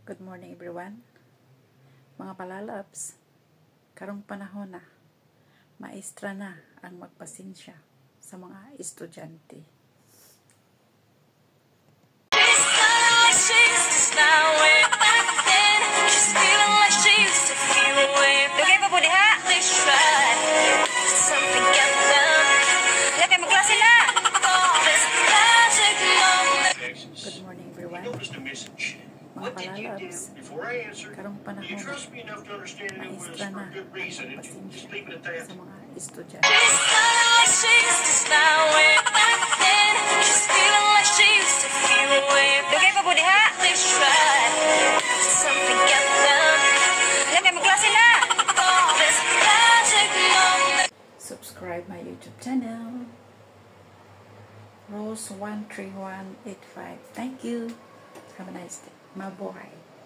Good morning everyone. Mga palalabs, karong panahon na, maestra na ang magpasensya sa mga estudyante. Dugay pa po diha. Lagay magklase na. Good morning everyone. Mga palalabs, karong panahon na, maestra na ang magpasensya sa mga estudyante. Dugay pa po diha. Lagay magklase na. Subscribe my YouTube channel, Rose 13185. Thank you. Have a nice day. Mabuhay.